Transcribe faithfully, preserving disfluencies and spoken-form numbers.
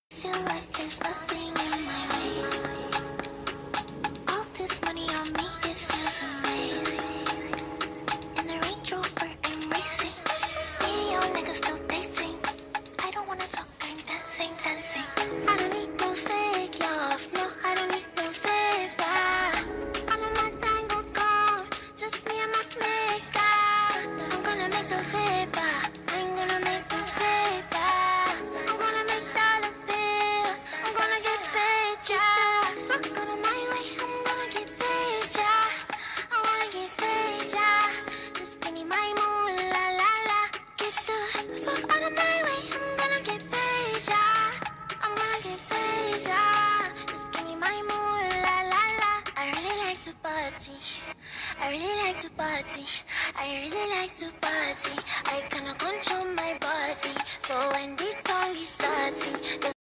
Feel like there's nothing in my way. All this money on me, it feels amazing. In the Range Rover, I'm racing. Me and your niggas still dating. I don't wanna talk, I'm dancing, dancing. I don't need no fake love, no, I don't need no fake love. All of my tango gone, just me and my maker. I'm gonna make the paper, I'm gonna make the paper. I'm gonna make dollar bills, I'm gonna get paid, yeah. Fuck out of my way, I'm gonna get paid, yeah. I wanna get paid, yeah. Just give me my moon, la la la. Get the fuck out of my way, I'm gonna get paid, yeah. I'm gonna get paid, yeah. Just give me my moon, la la la. I really like to party. I really like to party. I really like to party. I cannot control my body. So when this song is starting,